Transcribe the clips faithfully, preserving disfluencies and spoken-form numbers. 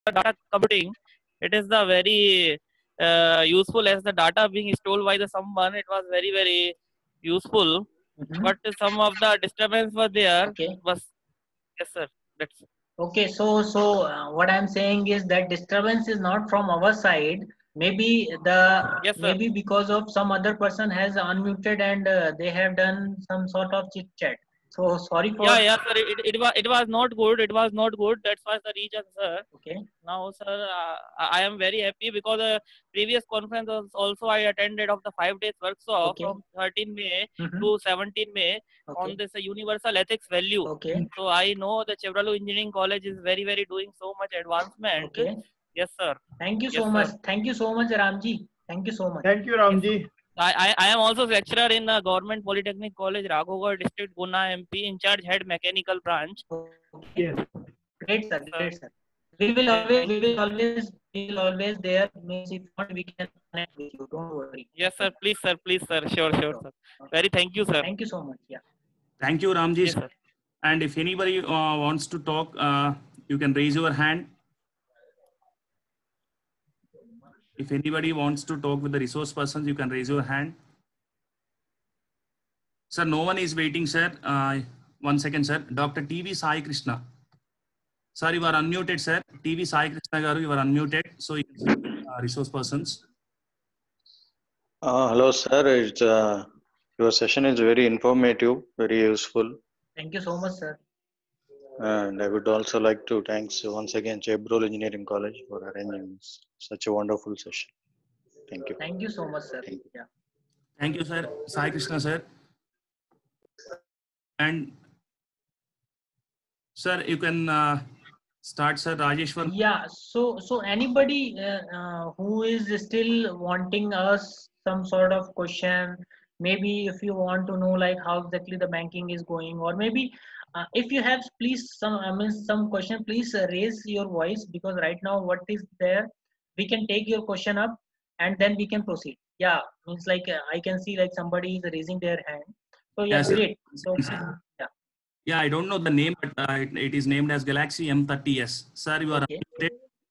data computing, it is the very uh, useful as the data being stored by the someone. It was very very useful, Mm-hmm. but some of the disturbance were there. Okay. Was yes sir. That's Okay. So so uh, what I'm saying is that disturbance is not from our side. Maybe the yes sir. maybe because of some other person has unmuted and uh, they have done some sort of chit chat. So sorry for. Yeah, yeah, sir. It, it was it was not good. It was not good. That's why the reason, sir. Okay. Now, sir, uh, I am very happy because the uh, previous conference was also I attended of the five days workshop Okay. from thirteenth May Mm-hmm. to seventeenth May Okay. on this uh, universal ethics value. Okay. So I know the Chevrolet Engineering College is very very doing so much advancement. Okay. Yes, sir. Thank you Yes, so much. sir. Thank you so much, Ramji. Thank you so much. Thank you, Ramji. I, I, I am also lecturer in the Government Polytechnic College, Raghugarh District, Guna, M P, in charge head mechanical branch. Okay. Yes. Great, sir. Great, sir. We will always, we will always, we will always there. Means if not, we can connect with you. Don't worry. Yes, sir. Please, sir. Please, sir. Sure, sure, sir. Very thank you, sir. Thank you so much. Yeah. Thank you, Ramji. Yes, sir. And if anybody uh, wants to talk, uh, you can raise your hand. If anybody wants to talk with the resource persons, you can raise your hand. Sir, no one is waiting, sir. Uh, one second, sir. Doctor T V Sai Krishna. Sir, you are unmuted, sir. T V Sai Krishna Garu, you are unmuted. So, you can speak with, uh, resource persons. Uh, hello, sir. It's, uh, your session is very informative, very useful. Thank you so much, sir. And I would also like to thanks once again Chevrolet Engineering College for arranging such a wonderful session. Thank you. Thank you so much, sir. Thank you. Yeah. Thank you, sir. Sai Krishna, sir. And sir, you can uh, start, sir. Rajeshwar. Yeah. So, so anybody uh, uh, who is still wanting us some sort of question, maybe if you want to know like how exactly the banking is going, or maybe uh, if you have please some I mean some question, please uh, raise your voice, because right now what is there, we can take your question up and then we can proceed. Yeah, means like uh, I can see like somebody is raising their hand. So yeah, Yes, sir. great. So yeah. Yeah, I don't know the name, but uh, it, it is named as Galaxy M thirty S. Sir, you are Okay. unmuted.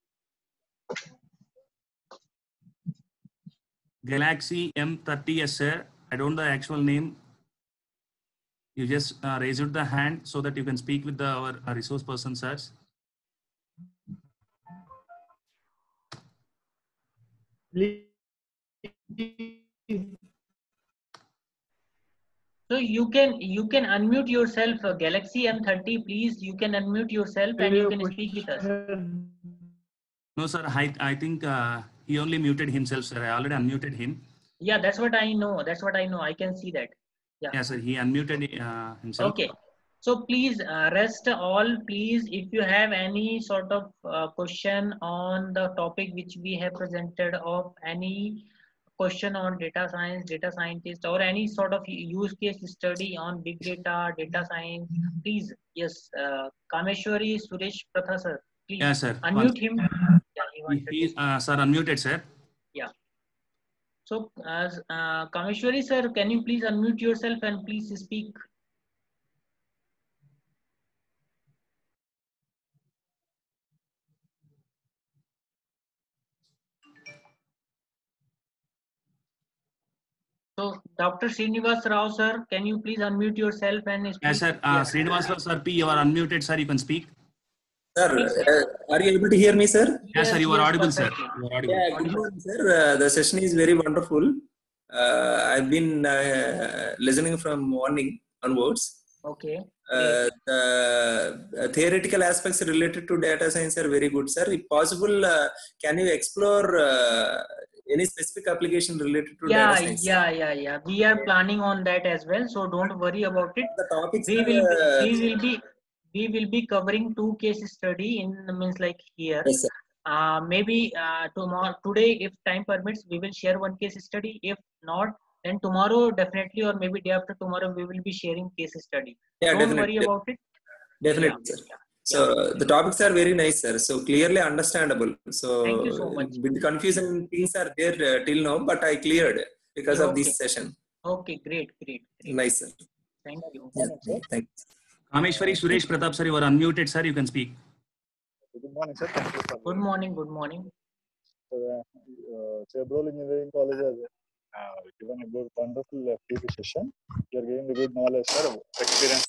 Galaxy M thirty S, sir. I don't know the actual name. You just uh, raised the hand so that you can speak with the, our, our resource person, sir. Please. So you can you can unmute yourself, uh, Galaxy M thirty. Please, you can unmute yourself and you can speak with us. No, sir. I I think uh, he only muted himself, sir. I already unmuted him. Yeah, that's what I know. That's what I know. I can see that. Yeah. Yeah, sir. He unmuted uh, himself. Okay. So please uh, rest all. Please, if you have any sort of uh, question on the topic which we have presented, of any question on data science, data scientist, or any sort of use case study on big data, data science, please, yes, uh, Kameshwari Suresh Pratha sir, please Yeah, sir. unmute him. Yeah, he He, wanted he, to uh, sir, unmuted, sir. Yeah. So, as uh, Kameshwari sir, can you please unmute yourself and please speak? So, Doctor Srinivas Rao sir, can you please unmute yourself and speak? Yes, sir. Uh, Yes. Srinivas Rao, sir, P, you are unmuted, sir. You can speak. Sir, uh, are you able to hear me, sir? Yes, Yes, sir. You are yes, audible, sir. perfectly. You are audible. Yeah, good morning, sir. Uh, the session is very wonderful. Uh, I've been uh, listening from morning onwards. Okay. Uh, the uh, theoretical aspects related to data science are very good, sir. If possible, uh, can you explore uh, any specific application related to Yeah, data science? yeah, yeah, yeah. We are planning on that as well, so don't worry about it. The topics We are, will, be, uh, we will be, we will be covering two case study in means like here. yes, sir. Uh, maybe uh, tomorrow, today, if time permits, we will share one case study. If not, then tomorrow definitely, or maybe day after tomorrow, we will be sharing case study. Yeah, Don't definitely. worry about it. Definitely, Yeah, sir. yeah. So the topics are very nice, sir. So clearly understandable. So Thank you so much. with confusion things are there uh, till now, but I cleared because of Okay. this session. Okay, great, great, great. Nice, sir. Thank you. Yeah, thank you. Kameshwari Suresh Pratap, sir, you are unmuted, sir. You can speak. Good morning, sir. Thank you for Good morning. Good morning. So, uh, Cerebral Engineering College has uh, given a good, wonderful uh, P V session. You are giving a good knowledge, sir, experience.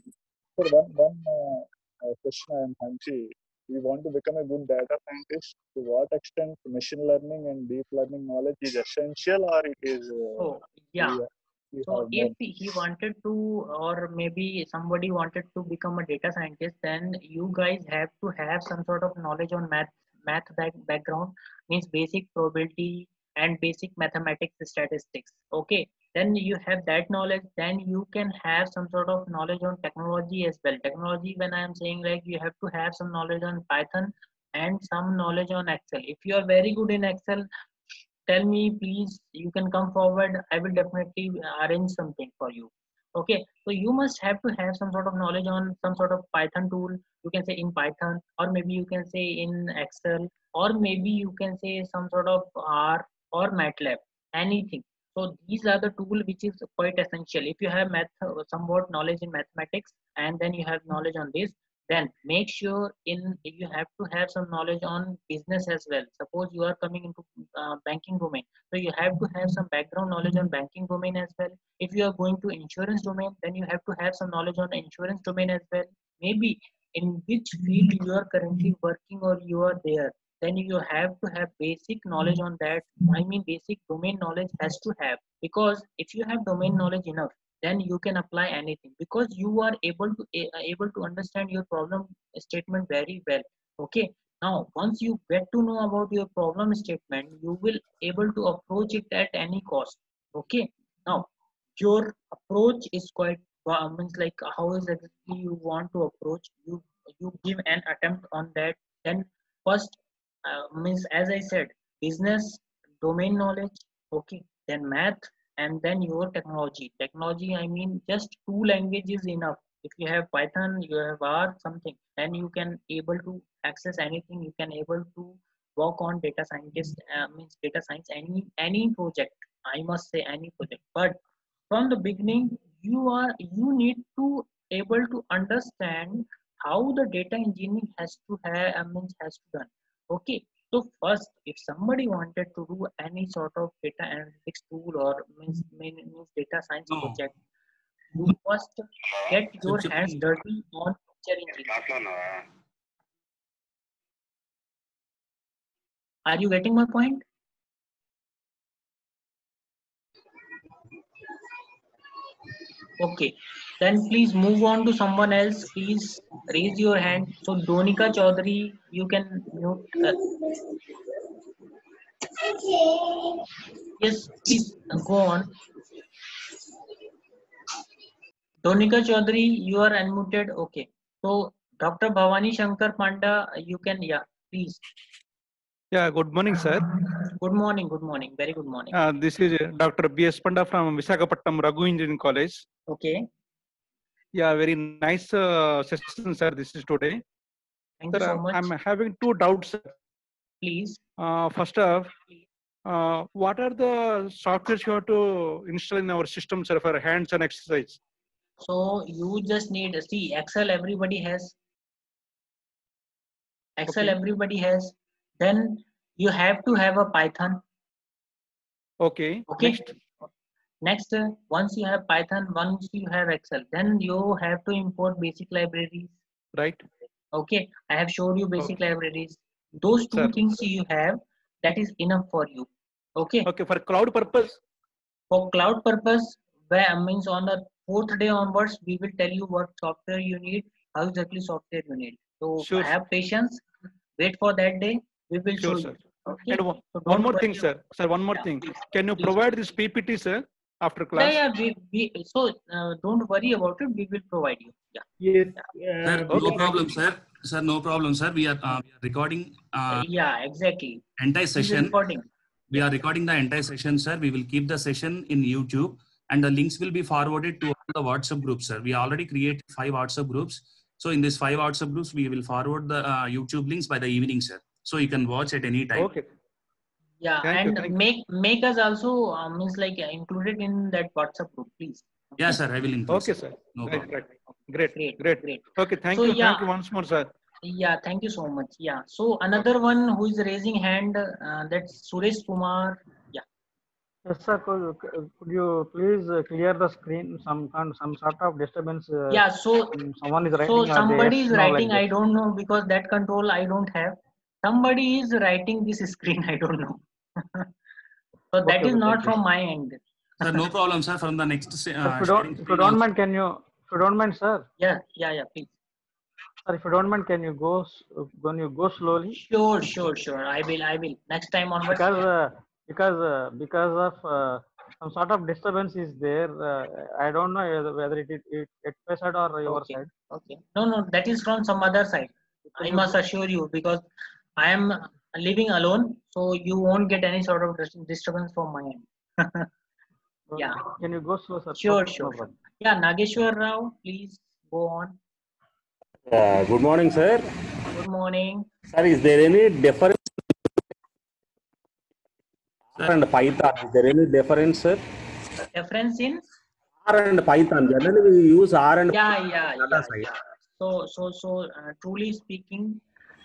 So, one, one uh, uh, question I am having: we want to become a good data scientist. To what extent machine learning and deep learning knowledge is essential, or it is? Uh, So yeah. we, we So have if more. he wanted to, or maybe somebody wanted to become a data scientist, then you guys have to have some sort of knowledge on math, math back, background, means basic probability and basic mathematics statistics. Okay, then you have that knowledge, then you can have some sort of knowledge on technology as well. Technology, when I am saying, like, you have to have some knowledge on Python and some knowledge on Excel. If you are very good in Excel, tell me please, you can come forward, I will definitely arrange something for you. Okay, so you must have to have some sort of knowledge on some sort of Python tool, you can say in Python, or maybe you can say in Excel, or maybe you can say some sort of R or MATLAB, anything. So these are the tool which is quite essential. If you have math, somewhat knowledge in mathematics, and then you have knowledge on this, then make sure in you have to have some knowledge on business as well. Suppose you are coming into uh, banking domain, so you have to have some background knowledge on banking domain as well. If you are going to insurance domain, then you have to have some knowledge on insurance domain as well. Maybe in which field you are currently working or you are there, then you have to have basic knowledge on that. I mean basic domain knowledge has to have, because if you have domain knowledge enough, then you can apply anything, because you are able to able to understand your problem statement very well. Okay, now once you get to know about your problem statement, you will able to approach it at any cost. Okay, now your approach is quite uh, means like how is exactly you want to approach, you you give an attempt on that. Then first, uh, means as I said, business domain knowledge. Okay, then math, and then your technology. Technology, I mean just two languages enough. If you have Python, you have R something, then you can able to access anything, you can able to work on data scientist, uh, means data science, any any project, I must say any project. But from the beginning, you are you need to able to understand how the data engineering has to have, I mean has to done. Okay, so first, if somebody wanted to do any sort of data analytics tool or means, means data science No. project, you must get your Chip, chip. hands dirty on feature engineering. Are you getting my point? Okay, then please move on to someone else. Please raise your hand. So Donika Chaudhary, you can mute. Uh, yes, please uh, go on. Donika Chaudhary, you are unmuted. Okay. So Doctor Bhavani Shankar Panda, you can, yeah, please. Yeah, good morning, sir. Good morning, good morning, very good morning. Uh, this is uh, Doctor B S Panda from Visakhapatnam Raghu Engineering College. Okay. Yeah, very nice uh, session, sir. This is today. Thank Sir, you so I'm, much. I'm having two doubts. Sir. Please. Uh, first off, uh, what are the softwares you have to install in our system, sir, for hands-on exercise? So you just need, see, Excel everybody has. Excel Okay. everybody has. Then you have to have a Python. Okay. Okay. Next. Next, uh, once you have Python, once you have Excel, then you have to import basic libraries. Right. Okay, I have showed you basic Okay. libraries. Those two Sir. things you have, that is enough for you. Okay. Okay, for cloud purpose? For cloud purpose, where means on the fourth day onwards, we will tell you what software you need, how exactly software you need. So Sure. have patience, wait for that day, we will Sure, show sir. you. Okay. And one, So one don't more worry thing, sir. Sir, one more yeah, thing. please, Can you please, provide please. this P P T, sir, after Yeah, class? yeah, we, we so uh, don't worry about it, we will provide you. Yeah. Yes. Sir, Uh, no Okay. problem, sir. Sir, no problem, sir. We are, uh, we are recording uh, Yeah, exactly. entire This is session. recording. We Yeah. are recording the entire session, sir. We will keep the session in YouTube, and the links will be forwarded to all the WhatsApp groups, sir. We already created five WhatsApp groups. So in these five WhatsApp groups, we will forward the uh, YouTube links by the evening, sir. So you can watch at any time. Okay. Yeah, Thank you. and Thank you. make make us also uh, means like uh, included in that WhatsApp group, please. Yeah, Okay. sir. I will include. Okay, Sir. sir. No Right, problem. right. Great, Great, great. great. Okay, thank So you. yeah, Thank you once more, sir. Yeah, thank you so much. Yeah. So another one who is raising hand, uh, that's Suresh Kumar. Yeah. Yes, sir. Could, could you please uh, clear the screen? Some kind, some sort of disturbance. Uh, Yeah. So mm, someone is so writing uh, the somebody yes, is no, like writing. that. I don't know because that control I don't have. Somebody is writing this screen. I don't know. So that Okay, is okay, not thank you. from my end. Sir, no problem, sir. From the next Sir, uh, if you sharing don't, if you screen don't also. mind, can you, if you don't mind, sir, Yeah. Yeah. Yeah. Please. sir, if you don't mind, can you go, s- when you go slowly? Sure. Sure. Sure. I will. I will. Next time onwards. Because, Yeah. uh, because, uh, because of uh, some sort of disturbance is there. Uh, I don't know whether, whether it is it, at my side or your Okay. side. Okay. No. No. That is from some other side. Can I you must go? assure you because I am living alone, so you won't get any sort of dis- disturbance from my end. Yeah, Can you go slow, sir? sure, Okay, sure, no sure. problem. Yeah, Nageshwar Rao, please go on. Uh, good morning, sir. Good morning. Sir, is there any difference R and Python? Is there any difference, sir? Reference in? R and Python. Generally, we use R and Yeah, Python yeah, data yeah, side. yeah. So, so, so, uh, truly speaking,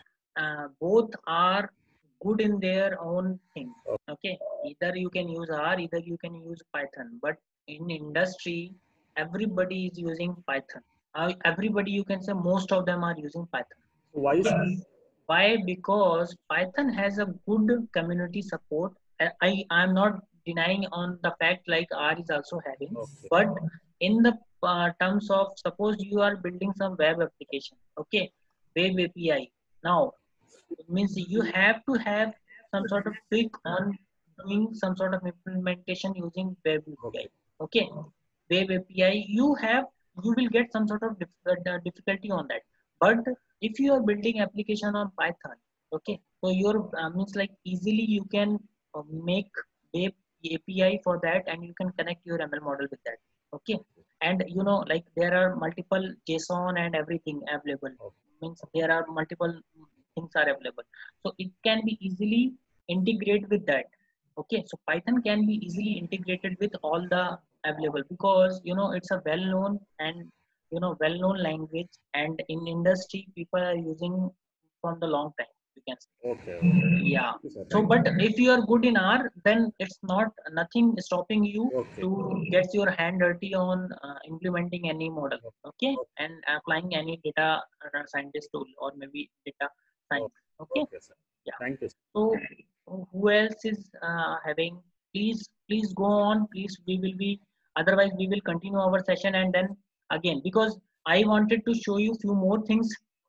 uh, both are good in their own thing. Okay, either you can use R, either you can use Python. But in industry, everybody is using Python. Uh, everybody, you can say most of them are using Python. Why, Okay, sir? why? Because Python has a good community support. I I am not denying on the fact like R is also having, Okay. but in the uh, terms of suppose you are building some web application, okay, web A P I. Now it means you have to have some sort of trick on doing some sort of implementation using web A P I. Okay. Okay, web A P I, you have you will get some sort of dif- uh, difficulty on that. But if you are building application on Python, okay, so your uh, means like easily you can uh, make web A P I for that, and you can connect your M L model with that. Okay, and you know like there are multiple JSON and everything available. Means there are multiple things are available, so it can be easily integrate with that. Okay, so Python can be easily integrated with all the available because you know it's a well-known and you know well-known language, and in industry people are using from the long time, you can say. Okay. Okay. Yeah. Thank you, sir. So Thank but if you are good in R, then it's not nothing stopping you you. Okay. to get your hand dirty on uh, implementing any model, okay, Okay. and applying any data uh, scientist tool or maybe data science. Okay. Okay. Okay, sir. Yeah. Thank you, sir. So who else is uh, having? Please, please go on. Please, we will be. Otherwise, we will continue our session and then again because I wanted to show you few more things.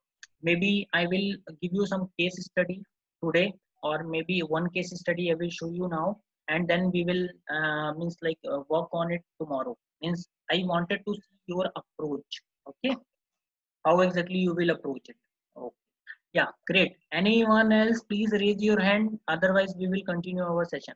Maybe I will give you some case study today, or maybe one case study I will show you now, and then we will uh, means like uh, work on it tomorrow. Means I wanted to see your approach. Okay, how exactly you will approach it. Okay. Yeah, great. Anyone else, please raise your hand. Otherwise, we will continue our session.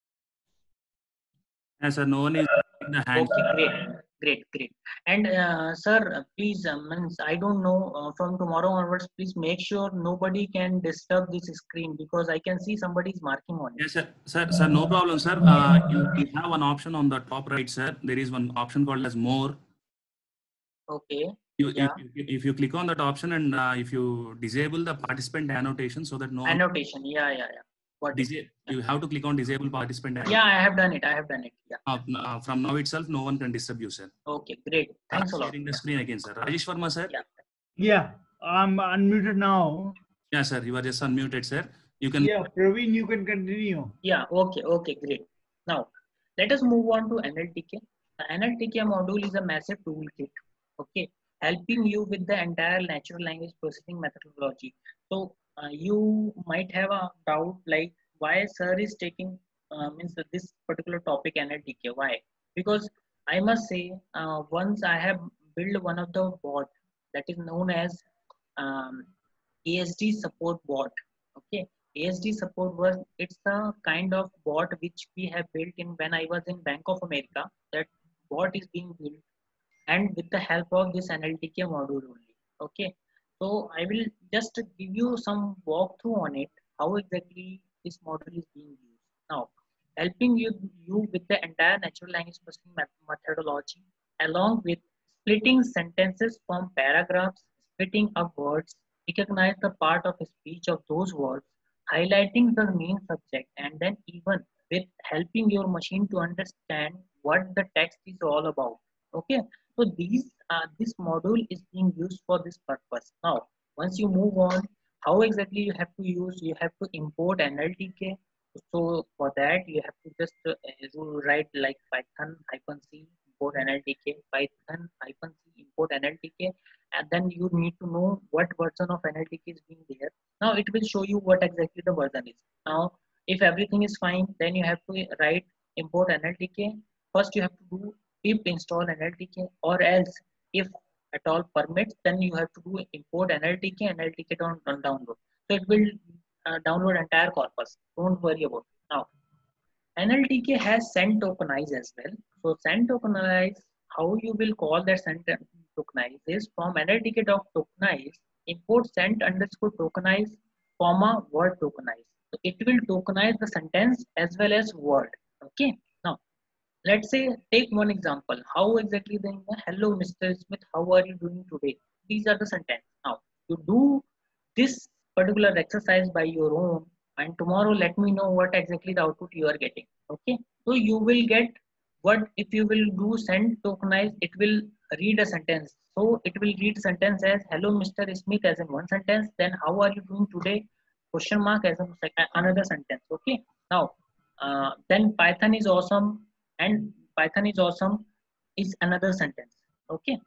Yes, sir. No one is raising the hand. Okay, great, great, great. And uh, sir, please, uh, means I don't know uh, from tomorrow onwards. Please make sure nobody can disturb this screen because I can see somebody is marking on it. Yes, sir. Sir, sir, no problem, sir. Uh, you, you have one option on the top right, sir. There is one option called as more. Okay. You, Yeah. if, you, if you click on that option and uh, if you disable the participant annotation so that no one Annotation. Yeah, yeah, yeah. What? disa- you have to click on disable participant annotation. Yeah, I have done it. I have done it. Yeah. Uh, uh, from now itself, no one can disturb you, sir. Okay, great. Thanks a Uh, lot. sharing the screen again, sir. Rajesh Verma, sir. Yeah. Yeah, I'm unmuted now. Yeah, sir. You are just unmuted, sir. You can. Yeah, Praveen, you can continue. Yeah, okay, okay, great. Now, let us move on to N L T K. The N L T K module is a massive toolkit, okay, helping you with the entire natural language processing methodology. So, uh, you might have a doubt like why sir is taking uh, means that this particular topic N L T K. Why? Because I must say, uh, once I have built one of the bot that is known as um, A S D support bot. Okay, A S D support was it's a kind of bot which we have built in when I was in Bank of America. That bot is being built and with the help of this N L T K module only. Okay, so I will just give you some walkthrough on it, how exactly this module is being used. Now, helping you, you with the entire natural language processing methodology along with splitting sentences from paragraphs, splitting up words, recognize the part of speech of those words, highlighting the main subject, and then even with helping your machine to understand what the text is all about. Okay, so these uh, this module is being used for this purpose. Now, once you move on, how exactly you have to use? You have to import N L T K. So for that, you have to just uh, you write like Python hyphen C import N L T K, Python hyphen C import N L T K, and then you need to know what version of N L T K is being there. Now it will show you what exactly the version is. Now, if everything is fine, then you have to write import N L T K. First, you have to do pip install N L T K, or else if at all permits, then you have to do import N L T K, N L T K down, download. So it will uh, download entire corpus. Don't worry about it. Now, N L T K has send tokenize as well. So send tokenize, how you will call that send tokenize is from N L T K dot tokenize, import send underscore tokenize, comma word tokenize. So it will tokenize the sentence as well as word. Okay. Now let's say take one example. How exactly then? Hello, Mister Smith. How are you doing today? These are the sentence. Now you do this particular exercise by your own, and tomorrow let me know what exactly the output you are getting. Okay, so you will get what if you will do send tokenize, it will read a sentence. So it will read sentence as hello Mister Smith as in one sentence, then how are you doing today question mark as a second, another sentence. Okay, now uh, then Python is awesome, and Python is awesome is another sentence. Okay,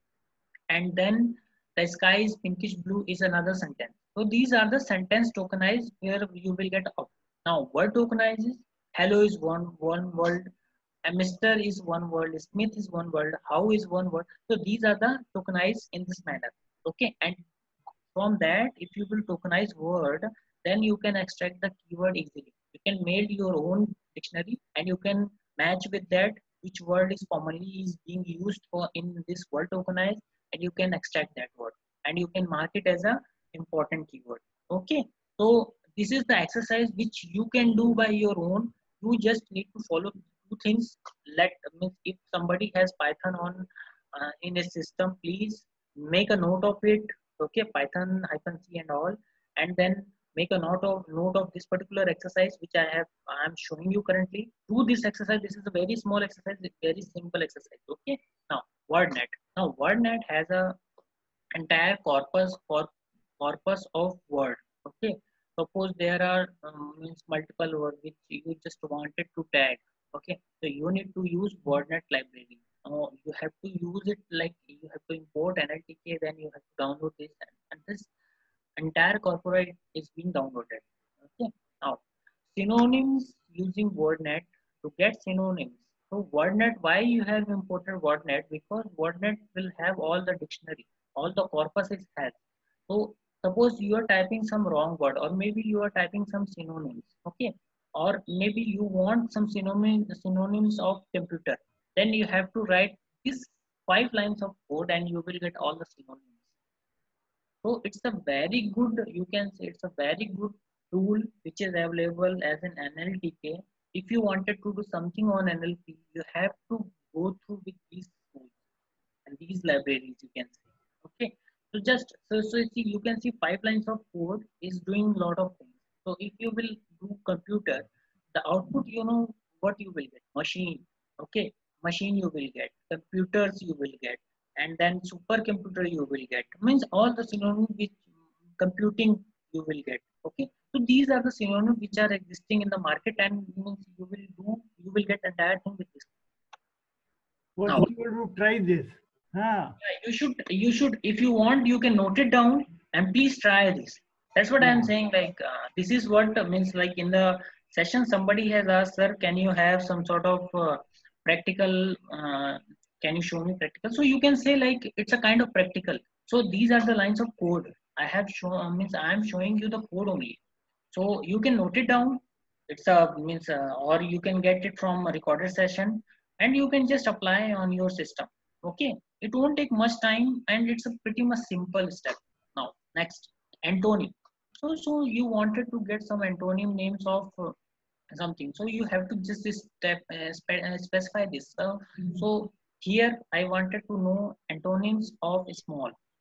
and then the sky is pinkish blue is another sentence. So these are the sentence tokenized where you will get up. Now word tokenizes, hello is one one word, and Mister is one word, Smith is one word, how is one word. So these are the tokenized in this manner. Okay, and from that, if you will tokenize word, then you can extract the keyword easily. You can make your own dictionary, and you can match with that which word is commonly is being used for in this word tokenize, and you can extract that word, and you can mark it as a important keyword. Okay, so this is the exercise which you can do by your own. You just need to follow two things. Let means if somebody has Python on uh, in a system, please make a note of it. Okay, Python hyphen C and all, and then make a note of note of this particular exercise which I have I am showing you currently. Do this exercise. This is a very small exercise, very simple exercise. Okay, now WordNet. Now WordNet has a entire corpus for corpus of word. Okay, suppose there are um, means multiple word which you just wanted to tag. Okay, so you need to use WordNet library. Oh, you have to use it like you have to import N L T K, then you have to download this, and, and this entire corporate is being downloaded. Okay, now synonyms using WordNet to get synonyms. So WordNet, why you have imported WordNet? Because WordNet will have all the dictionary, all the corpus it has. So suppose you are typing some wrong word, or maybe you are typing some synonyms. Okay, or maybe you want some synonym synonyms of computer. Then you have to write these five lines of code, and you will get all the synonyms. So it's a very good, you can say it's a very good tool which is available as an N L T K. If you wanted to do something on N L P, you have to go through with these tools and these libraries, you can say. Okay, so just so so see, you can see five lines of code is doing a lot of things. So if you will do computer, the output, you know what you will get, machine. Okay, machine you will get, computers you will get, and then supercomputer you will get, means all the synonyms which computing you will get. Okay, so these are the synonyms which are existing in the market, and means you will do you will get entire thing with this. What Now, if you to try this? Huh? yeah, you should you should if you want, you can note it down and please try this. That's what I am saying. Like uh, this is what uh, means. Like in the session, somebody has asked, sir, can you have some sort of uh, practical? Uh, can you show me practical? So you can say like it's a kind of practical. So these are the lines of code I have shown. Means I am showing you the code only. So you can note it down. It's a means, uh, or you can get it from a recorded session, and you can just apply on your system. Okay, it won't take much time, and it's a pretty much simple step. Now, next, antonym. So, so you wanted to get some antonym names of uh, something. So you have to just this step uh, spe uh, specify this. So, so here I wanted to know antonyms of small.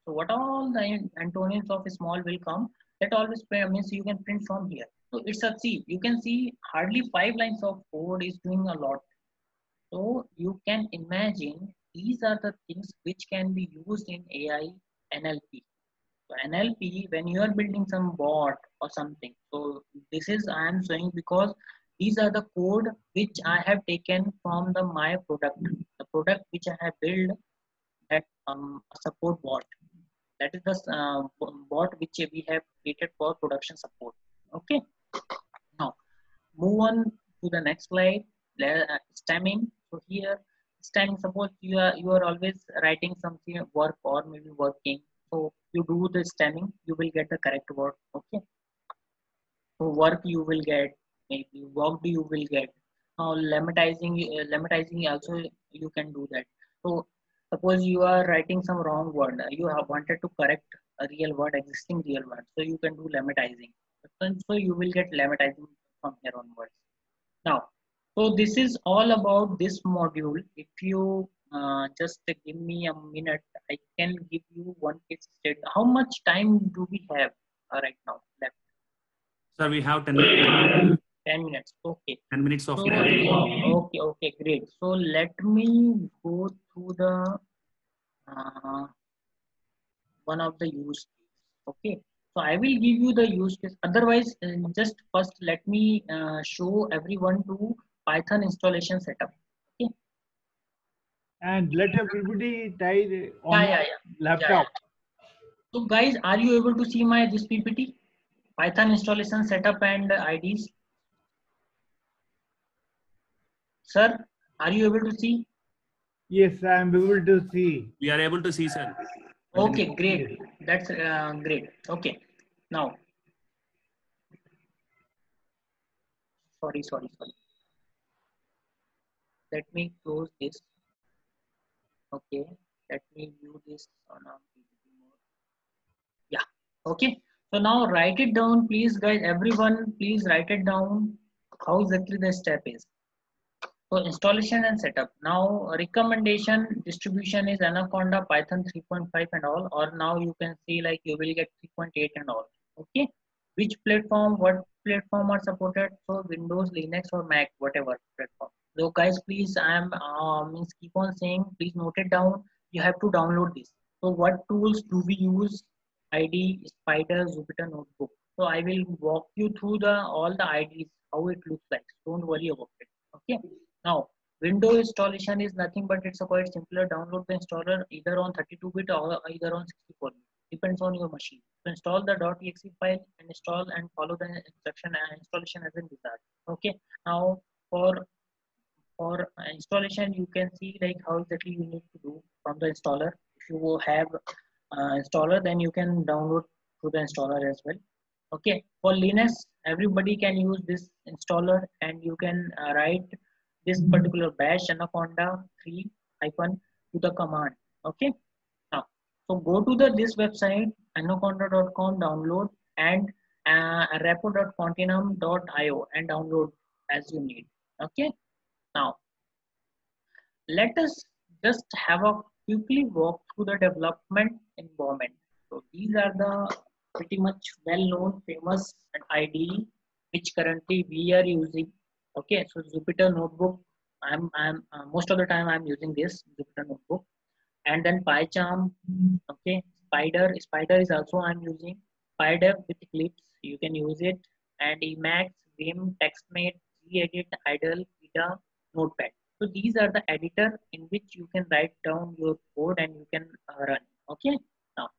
So what all the antonyms of small will come, that always means you can print from here. So it's a see, you can see hardly five lines of code is doing a lot. So you can imagine these are the things which can be used in A I N L P. So N L P, when you are building some bot or something, so this is I am showing because these are the code which I have taken from the my product, the product which I have built, that um, support bot. That is the uh, bot which we have created for production support. Okay. Now move on to the next slide. Uh, stemming. So here, stemming. Suppose you are you are always writing something work or maybe working. So you do the stemming, you will get the correct word. Okay. So work you will get, maybe worked you will get. Now lemmatizing, uh, lemmatizing also you can do that. So suppose you are writing some wrong word, you have wanted to correct a real word, existing real word. So you can do lemmatizing. So you will get lemmatizing from here onwards. Now, so this is all about this module. If you uh, just give me a minute, I can give you one case study. How much time do we have uh, right now left? Sir, we have ten minutes. ten minutes. Okay. ten minutes of so, time. Okay, okay, great. So let me go through the uh, one of the use case. Okay. So I will give you the use case. Otherwise, uh, just first let me uh, show everyone to Python installation setup. Okay. And let everybody try on Yeah, yeah, yeah. laptop. Yeah, yeah. So guys, are you able to see my this P P T? Python installation setup and I Ds. Sir, are you able to see? Yes, I am able to see. We are able to see, sir. Okay, great. That's uh, great. Okay. Now, sorry, sorry, sorry. Let me close this. Okay. Let me view this on a P P T mode. Yeah. Okay. So now write it down, please, guys. Everyone, please write it down. How exactly the step is. So installation and setup. Now recommendation distribution is Anaconda, Python three point five and all, or now you can see like you will get three point eight and all. Okay. Which platform, what platform are supported? So Windows, Linux or Mac, whatever platform. So guys, please, I am uh, means keep on saying, please note it down. You have to download this. So what tools do we use? I D, Spider, Jupyter Notebook. So I will walk you through the all the I Ds, how it looks like. Don't worry about it. Okay. Now, Windows installation is nothing but it's a quite simpler. Download the installer either on thirty-two bit or either on sixty-four bit. Depends on your machine. So install the .exe file and install and follow the instruction and installation as in desired. Okay. Now for for installation, you can see like how exactly you need to do from the installer. If you have uh, installer, then you can download through the installer as well. Okay. For Linux, everybody can use this installer and you can uh, write this particular bash anaconda three hyphen to the command. Okay. Now, so go to the this website anaconda dot com, download and uh, repo dot continuum dot i o and download as you need. Okay. Now, let us just have a quickly walk through the development environment. So these are the pretty much well-known, famous and I D E which currently we are using. Okay, so Jupyter Notebook. I'm I'm uh, most of the time I'm using this Jupyter Notebook, and then PyCharm. Okay, Spider. Spider is also I'm using. PyDev with Eclipse. You can use it, and Emacs, Vim, TextMate, Gedit, Idle, Pida, Notepad. So these are the editor in which you can write down your code and you can uh, run. Okay. Now,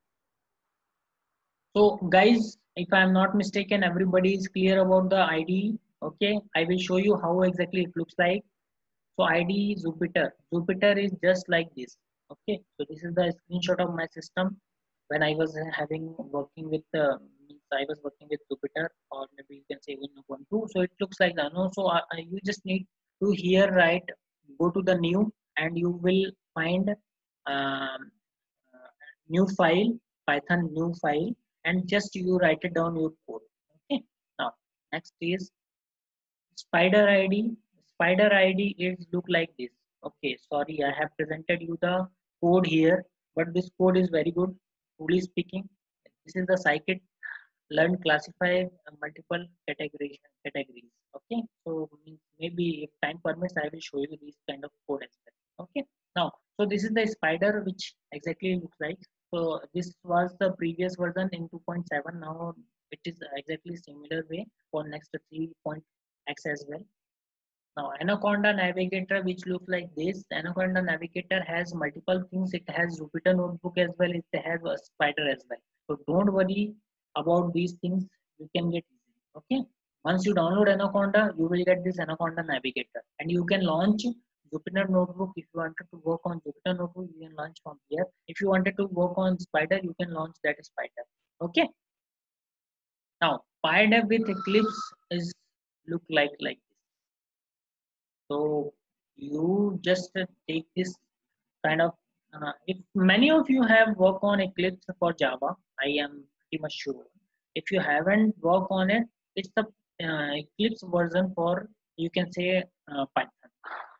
so guys, if I am not mistaken, everybody is clear about the I D E. Okay. I will show you how exactly it looks like. So I D E Jupyter. Jupyter is just like this. Okay. So this is the screenshot of my system when I was having working with uh, I was working with Jupyter, or maybe you can say Ubuntu. So it looks like that. No, so uh, you just need to here write, go to the new, and you will find um, uh, new file, Python new file, and just you write it down your code. Okay. Now next is Spider I D. Spider I D is look like this. Okay, sorry, I have presented you the code here, but this code is very good. truly speaking, this is the scikit learn classify uh, multiple categories categories. Okay, so means maybe if time permits, I will show you this kind of code as well. Okay, now so this is the spider which exactly looks like. So this was the previous version in two point seven. Now it is exactly similar way for next three point x as well. Now Anaconda Navigator, which looks like this. Anaconda Navigator has multiple things. It has Jupyter Notebook as well. It has a spider as well. So don't worry about these things. You can get easily. Okay. Once you download Anaconda, you will get this Anaconda Navigator, and you can launch Jupyter Notebook. If you wanted to work on Jupyter Notebook, you can launch from here. If you wanted to work on Spider, you can launch that Spider. Okay. Now PyDev with Eclipse is look like like this. So you just uh, take this kind of uh, if many of you have worked on Eclipse for Java, I am pretty much sure. If you haven't worked on it, it's the uh, Eclipse version for, you can say, uh, Python.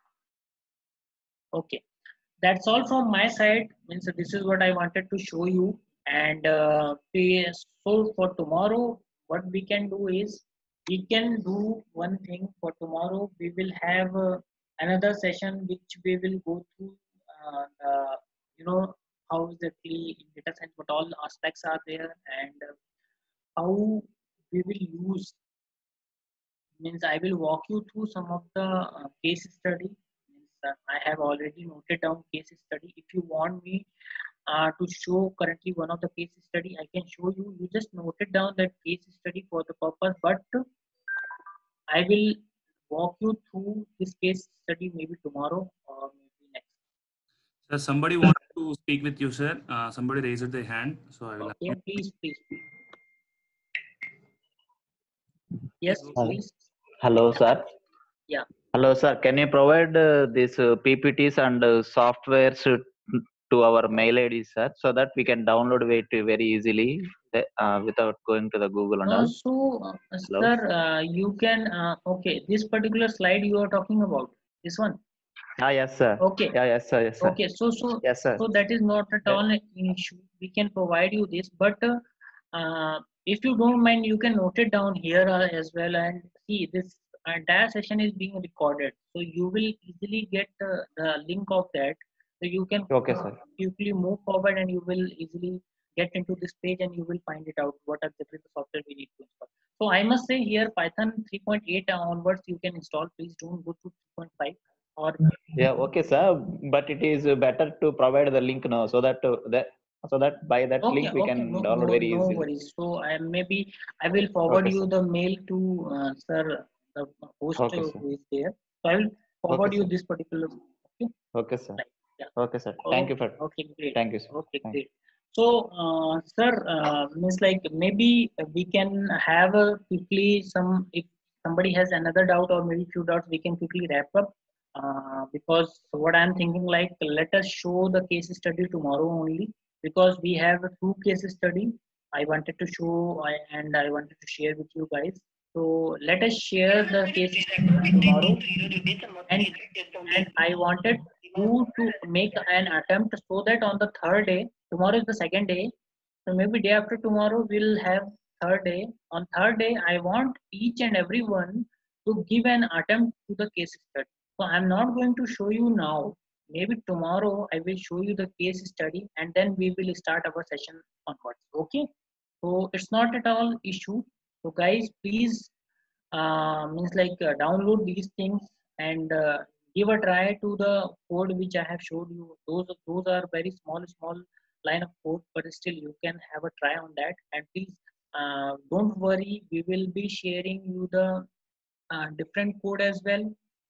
Okay, that's all from my side. Means this is what I wanted to show you. And uh, so for tomorrow, what we can do is we can do one thing. For tomorrow we will have uh, another session which we will go through uh, uh, you know how exactly in data science what all aspects are there, and uh, how we will use, means I will walk you through some of the uh, case study. Means, uh, I have already noted down case study. If you want me uh, to show currently one of the case study, I can show you. You just noted down that case study for the purpose, but I will walk you through this case study maybe tomorrow or maybe next. Sir, somebody wanted to speak with you, sir. Uh, somebody raised their hand, so I will. Okay, please, please. Yes, Hello. please. Hello, sir. Yeah. Hello, sir. Can you provide uh, these uh, P P Ts and uh, softwares to, to our mail I D, sir, so that we can download it very easily uh, without going to the Google and Uh, all? so, uh, Hello? sir, uh, you can, uh, okay, this particular slide you are talking about, this one. Ah, yes, sir. Okay. Yeah, yes, sir. Yes, sir. Okay, so, so, Yes, sir. so that is not at Yeah. all an issue. We can provide you this, but uh, uh, if you don't mind, you can note it down here uh, as well, and see this entire session is being recorded. So you will easily get uh, the link of that. So you can Okay, uh, sir. quickly move forward, and you will easily get into this page, and you will find it out what exactly the software we need to install. So I must say here Python three point eight onwards you can install. Please don't go to three point five or. Yeah, okay, sir. But it is better to provide the link now, so that uh, that so that by that Okay, link we okay, can no, download no, very no easily. worries. So I maybe I will forward Okay, you sir. the mail to uh, sir, the host Okay, uh, sir. who is there. So I will forward Okay, you sir. this particular. Okay, Okay, sir. right. Yeah. Okay, sir. Thank you Okay, for. okay, great. Thank you, sir. Okay, Thank you. great. So, uh, sir, uh, means like maybe we can have a quickly some, if somebody has another doubt or maybe few doubts, we can quickly wrap up. Uh, because what I'm thinking, like, let us show the case study tomorrow only, because we have two case study. I wanted to show I, and I wanted to share with you guys. So let us share the case study tomorrow, and and I wanted you to make an attempt so that on the third day, tomorrow is the second day, so maybe day after tomorrow we'll have third day. On third day, I want each and everyone to give an attempt to the case study. So I'm not going to show you now. Maybe tomorrow I will show you the case study, and then we will start our session onwards. Okay? So it's not at all issue. So guys, please uh, means like uh, download these things and uh, give a try to the code which I have showed you. Those those are very small small line of code, but still you can have a try on that. And please uh, don't worry, we will be sharing you the uh, different code as well.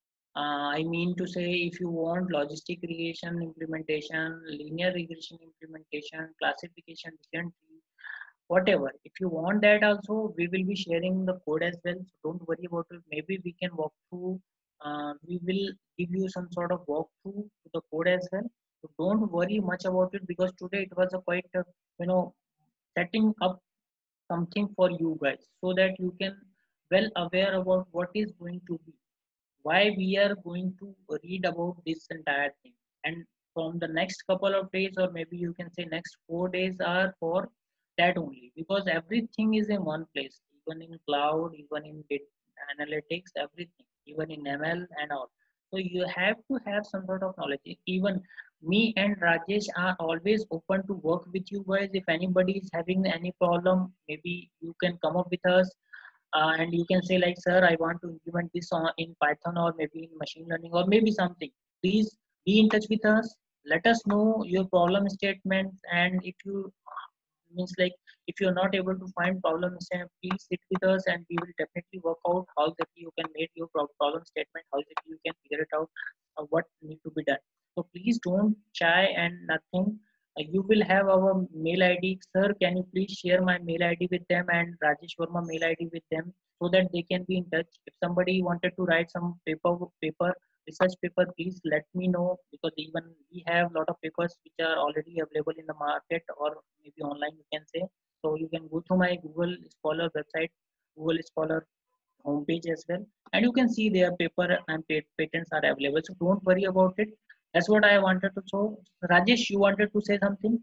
uh, I mean to say, if you want logistic regression implementation, linear regression implementation, classification, decision tree, whatever, if you want that also, we will be sharing the code as well. So don't worry about it. Maybe we can walk through, uh, we will give you some sort of walkthrough to the code as well. So don't worry much about it, because today it was a quite uh, you know setting up something for you guys, so that you can well aware about what is going to be, why we are going to read about this entire thing, and from the next couple of days, or maybe you can say next four days are for that only, because everything is in one place, even in cloud, even in data analytics, everything, even in M L and all. So you have to have some sort of knowledge. Even me and Rajesh are always open to work with you guys. If anybody is having any problem, maybe you can come up with us, uh, and you can say like, sir, I want to implement this on, in Python, or maybe in machine learning, or maybe something. Please be in touch with us. Let us know your problem statements, and if you means like if you're not able to find problem statement, please sit with us, and we will definitely work out how exactly you can make your pro- problem statement, how exactly you can figure it out, uh, what need to be done. So please don't shy and nothing. Uh, you will have our mail I D. Sir, can you please share my mail I D with them, and Rajesh Verma mail I D with them, so that they can be in touch. If somebody wanted to write some paper, paper research paper, please let me know, because even we have a lot of papers which are already available in the market, or maybe online, you can say. So you can go through my Google Scholar website, Google Scholar homepage as well, and you can see their paper and patents are available. So don't worry about it. That's what I wanted to show. Rajesh, you wanted to say something?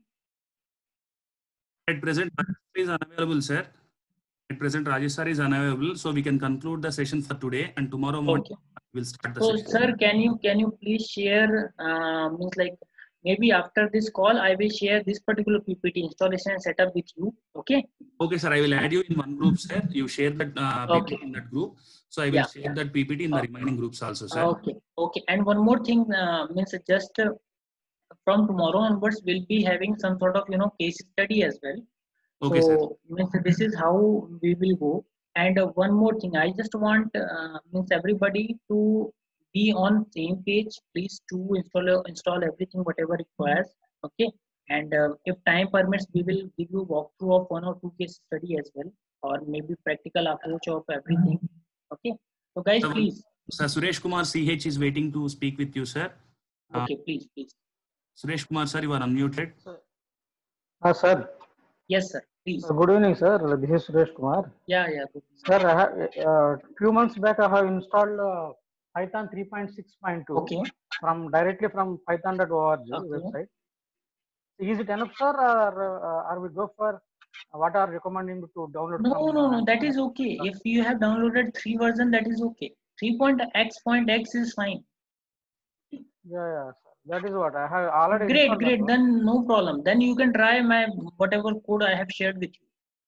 At present, Rajesh is unavailable, sir. At present, Rajesh sir is unavailable, so we can conclude the session for today, and tomorrow morning Okay. we'll start the So, session. sir, can you can you please share? Uh, means like maybe after this call, I will share this particular P P T installation and setup with you. Okay. Okay, sir. I will add you in one group, sir. You share that uh, P P T Okay. in that group, so I will Yeah. share that P P T in the Uh, remaining groups also, sir. Okay. Okay. And one more thing, uh, means just uh, from tomorrow onwards, we'll be having some sort of you know case study as well. Okay, sir. So means this is how we will go. And uh, one more thing, I just want uh, means everybody to be on same page. Please to install install everything whatever requires. Okay. And uh, if time permits, we will give you walkthrough of one or two case study as well, or maybe practical approach of everything. Okay. So guys, Sir, please. Sir Suresh Kumar C H is waiting to speak with you, sir. Uh, Okay, please, please. Suresh Kumar, sir, you are unmuted. Uh, sir. Yes, sir. Please. Uh, good evening, sir. This is Suresh Kumar. Yeah, yeah. Good. Sir, I have, uh, few months back I have installed uh, Python three point six point two Okay. from directly from python dot org Okay. website. Is it enough, sir, or uh, are we go for what are recommending to download No, from? no, Uh, no. That is okay. If you have downloaded three version, that is okay. three point x point x is fine. yeah, yeah, sir. That is what I have already Great, installed that great. one. Then no problem. Then you can try my whatever code I have shared with you.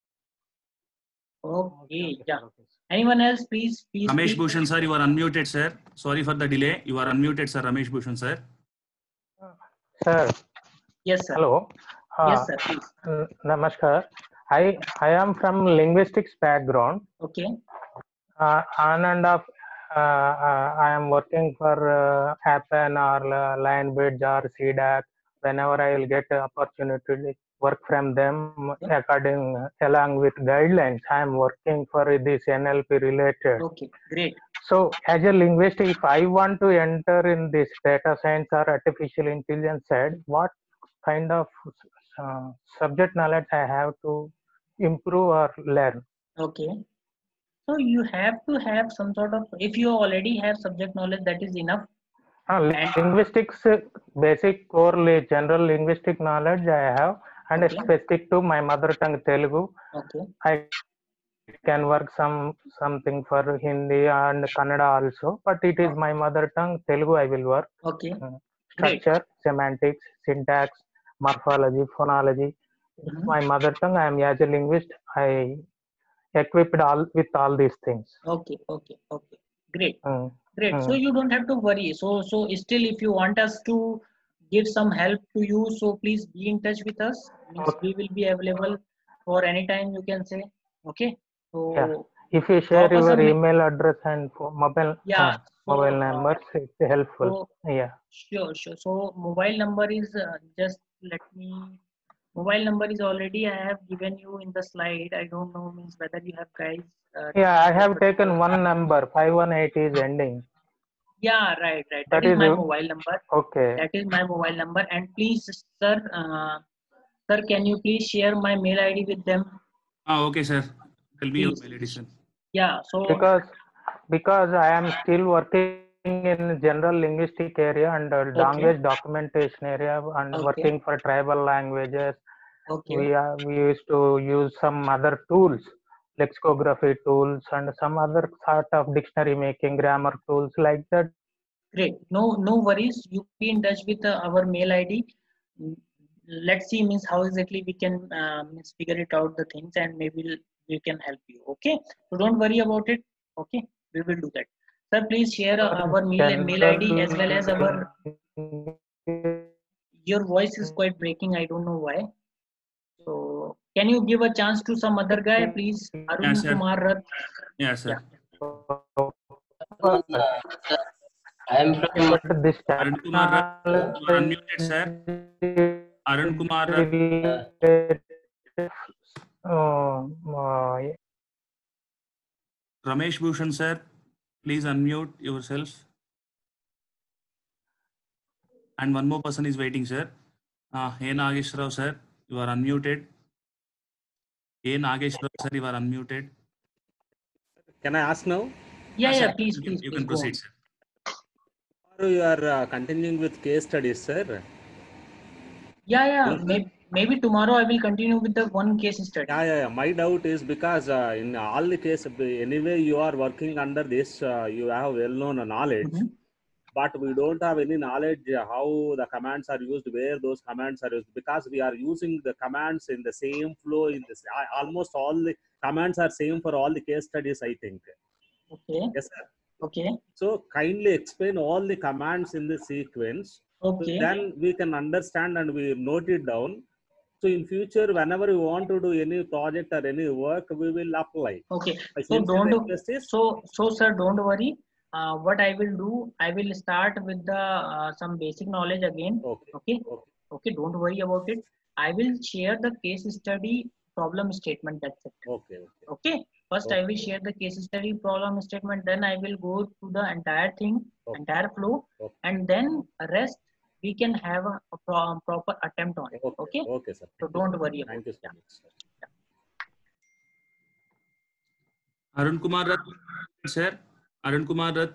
Okay. Okay, Yeah. sir, okay, sir. Anyone else? Please, please Ramesh speak. Bhushan, sir, you are unmuted, sir. Sorry for the delay. You are unmuted, sir. Ramesh Bhushan, sir. Sir, Yes, sir. hello. Uh, Yes, sir. Please. n- Namaskar. I I am from linguistics background. Okay. Uh, on and off, uh, uh, I am working for uh, Appen or uh, Lionbridge or C D A C. Whenever I will get an opportunity to work from them, according along with guidelines, I am working for this N L P related. Okay. Great. So, as a linguist, if I want to enter in this data science or artificial intelligence side, what kind of uh, subject knowledge I have to improve or learn? Okay. So you have to have some sort of, if you already have subject knowledge, that is enough. Uh, And linguistics, uh, basic core li- general linguistic knowledge I have, and okay. specific to my mother tongue Telugu. Okay. I can work some something for Hindi and Kannada also, but it is my mother tongue Telugu. I will work. Okay. Uh, Great. structure, semantics, syntax, morphology, phonology. It's Mhm. my mother tongue. I am as a linguist. I equipped all with all these things. Okay. Okay. Okay. Great. Mm, Great. So mm. you don't have to worry. So so still, if you want us to give some help to you, so please be in touch with us. Means Okay. we will be available for any time, you can say. Okay. Yeah. So If you share drop us a your ma- email address and phone- mobile yeah. uh, So mobile uh, numbers, it's helpful. so Yeah. sure, sure. So mobile number is uh, just let me. Mobile number is already I have given you in the slide. I don't know means whether you have guys. Uh, Yeah, I that have particular- taken one number. five one eight is ending. Yeah, right, right. That That is is my you. mobile number. Okay. That is my mobile number. And please, sir, uh, sir, can you please share my mail I D with them? Ah, okay, sir. Tell me your Please. mail edition. Yeah. So Because because I am still working in general linguistic area and uh, language documentation area and Okay. working for tribal languages. Okay. We are we used to use some other tools, lexicography tools and some other sort of dictionary making, grammar tools like that. Great. No, no worries. You be in touch with uh, our mail I D. Mm, Let's see means how exactly we can uh, means figure it out the things and maybe we'll- we can help you. Okay. So don't worry about it. Okay. We will do that. Sir, please share uh, our mail mail I D as well as our. Your voice is quite breaking. I don't know why. So can you give a chance to some other guy, please? Arun Yes, sir. Kumar Rath. Yes, sir. I am from This Arun Kumar Rath, you are unmuted, sir. Arun Kumar Rath. Oh, uh, Ramesh Bhushan, sir, please unmute yourself. And one more person is waiting, sir. Uh, Hey Nageshwarao, sir, you are unmuted. Hey Nageshwarao, sir, you are unmuted. Can I ask now? Yeah, Yes, yeah, sir. please, You can, please, you please can go on. proceed, sir. Or you are uh, continuing with case studies, sir? Yeah, yeah. Hello, sir? Maybe, maybe tomorrow I will continue with the one case study. Yeah, yeah, yeah. My doubt is because uh, in all the case, anyway, you are working under this, uh, you have well-known knowledge, Mhm. but we don't have any knowledge uh, how the commands are used, where those commands are used, because we are using the commands in the same flow. In this, uh, almost all the commands are same for all the case studies, I think. Okay. Yes, sir. Okay. So kindly explain all the commands in the sequence. Okay. So then we can understand and we note it down. So in future, whenever we want to do any project or any work, we will apply. Okay. My So sincere don't. request is, So so sir, don't worry. Uh, what I will do, I will start with the uh, some basic knowledge again. okay, Okay. okay, Okay. Don't worry about it. I will share the case study problem statement. That's it. okay, okay, Okay. First, I okay, will share the case study problem statement. Then I will go to the entire thing, okay, entire flow, okay, and then rest we can have a, a pro- proper attempt on it. okay, Okay. okay, sir. So Thank you, don't sir. worry about Thank you it. so Yeah. much, sir. Arun Kumar Rath, sir. Arun Kumar Rath.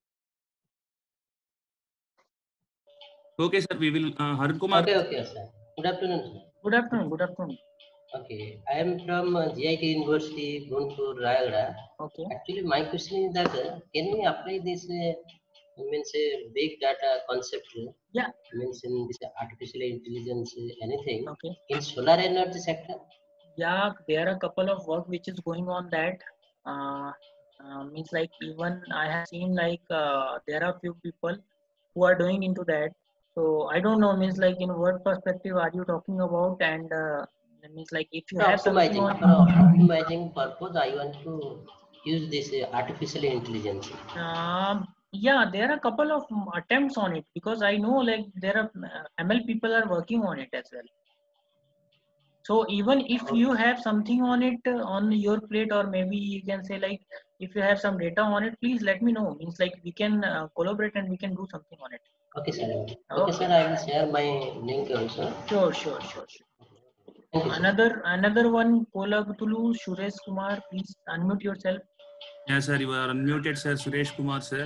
Okay, sir. We will. Uh, Arun Kumar. Okay, okay, sir. Good afternoon, sir. Good afternoon. Good afternoon. Okay, I am from uh, G I T University, Guntur, Rayagada. Okay. Actually, my question is that uh, can we apply this uh, means uh, big data concept uh, Yeah. means in this artificial intelligence uh, anything Okay. in solar energy sector? Yeah, there are a couple of work which is going on that. Uh, uh, means like even I have seen like uh, there are few people who are doing into that. So I don't know means like in what perspective are you talking about and uh, means like if you For have something optimizing, on. for optimizing purpose, I want to use this uh, artificial intelligence. Um, yeah, there are a couple of mm, attempts on it because I know like there are uh, M L people are working on it as well. So even if you have something on it uh, on your plate, or maybe you can say like if you have some data on it, please let me know. Means like we can uh, collaborate and we can do something on it. Okay, sir. Okay, Okay. sir. I will share my link also. Sure, sure, sure, sure. Thank you, sir. Another another one, Kolabtulu Suresh Kumar, please unmute yourself. Yes, sir. You are unmuted, sir. Suresh Kumar, sir.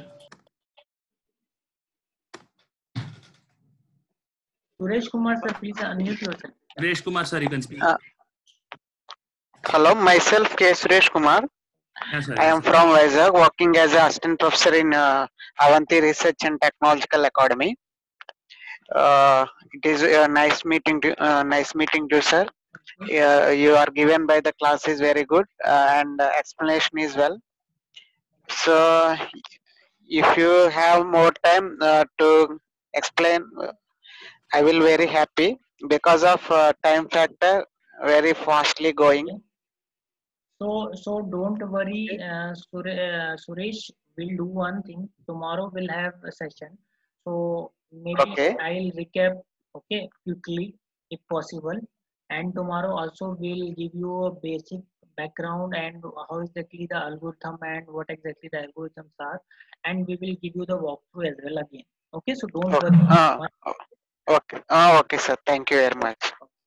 Suresh Kumar, sir, please unmute yourself. Suresh Kumar, sir, you can speak. Uh, hello, myself K. Suresh Kumar. Yes, sir. I am from Vizag, working as an assistant professor in uh, Avanti Research and Technological Academy. Uh, it is a nice meeting to uh, nice meeting to sir. Uh, you are given by the class is very good uh, and uh, explanation is well. So if you have more time uh, to explain, uh, I will very happy because of uh, time factor very fastly going. Okay. So so don't worry, uh, Sure, uh, Suresh. We'll do one thing. Tomorrow we'll have a session. So maybe Okay. I'll recap, okay, quickly if possible. And tomorrow also we'll give you a basic background and how exactly the algorithm and what exactly the algorithms are. And we will give you the walkthrough as well again. Okay, so don't Okay. worry. Uh, One- okay. Uh, okay, sir. Thank you very much.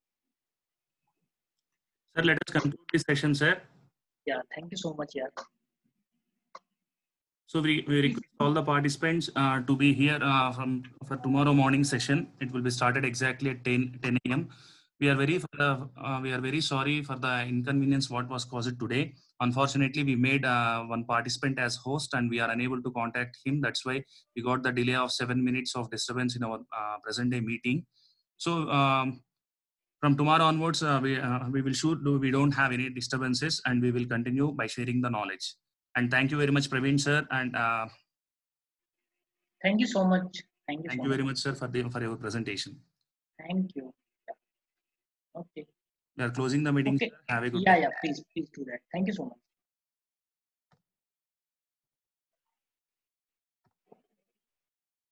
Sir, let us conclude this session, sir. Yeah, thank you so much, yeah. So we, we request all the participants uh, to be here uh, from for tomorrow morning session. It will be started exactly at ten a m We are very uh, uh, we are very sorry for the inconvenience what was caused today. Unfortunately, we made uh, one participant as host and we are unable to contact him. That's why we got the delay of seven minutes of disturbance in our uh, present day meeting. So um, from tomorrow onwards, uh, we uh, we will shoot. We don't have any disturbances and we will continue by sharing the knowledge. And thank you very much, Praveen sir. And uh, thank you so much. Thank you. Thank so you very much. much, sir, for the for your presentation. Thank you. Yeah. Okay. We are closing the meeting. Okay. Sir. Have a good Yeah, day. yeah. Please, please do that. Thank you so much.